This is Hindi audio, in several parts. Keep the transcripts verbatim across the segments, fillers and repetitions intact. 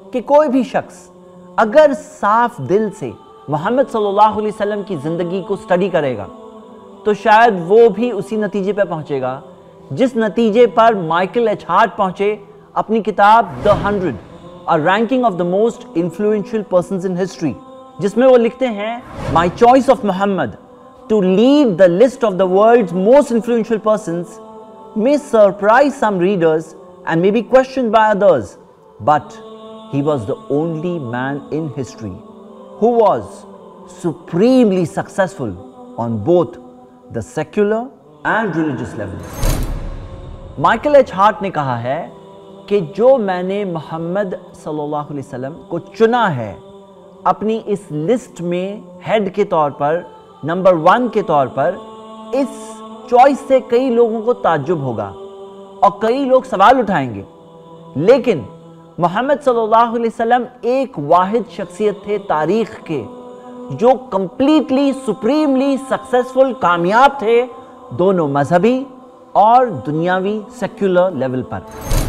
कि कोई भी शख्स अगर साफ दिल से मोहम्मद सल्लल्लाहु अलैहि वसल्लम की ज़िंदगी को स्टडी करेगा तो शायद वो भी उसी नतीजे पर पहुंचेगा जिस नतीजे पर माइकल एच हार्ट पहुंचे अपनी किताब the hundred, a ranking of the most influential persons in history, जिसमें वो लिखते हैं my choice of Muhammad to lead the list of the world's most influential persons may surprise some readers and may be questioned by others, but he was the only man in history who was supremely successful on both the secular and religious levels. Michael H Hart ने कहा है कि जो मैंने मोहम्मद सल्लल्लाहु अलैहि वसल्लम को चुना है अपनी इस लिस्ट में हेड के तौर पर, नंबर वन के तौर पर, इस चॉइस से कई लोगों को ताज्जुब होगा और कई लोग सवाल उठाएंगे, लेकिन मोहम्मद सल्लल्लाहु अलैहि वसल्लम एक वाहिद शख्सियत थे तारीख के जो कंप्लीटली सुप्रीमली सक्सेसफुल, कामयाब थे दोनों मजहबी और दुनियावी सेक्युलर लेवल पर।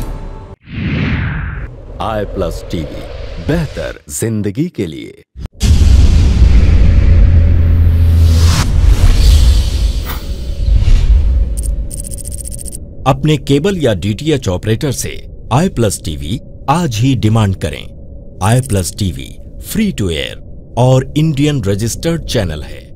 आई प्लस टीवी, बेहतर जिंदगी के लिए। अपने केबल या डीटीएच ऑपरेटर से आई प्लस टीवी आज ही डिमांड करें। I plus TV free to air और इंडियन रजिस्टर्ड चैनल है।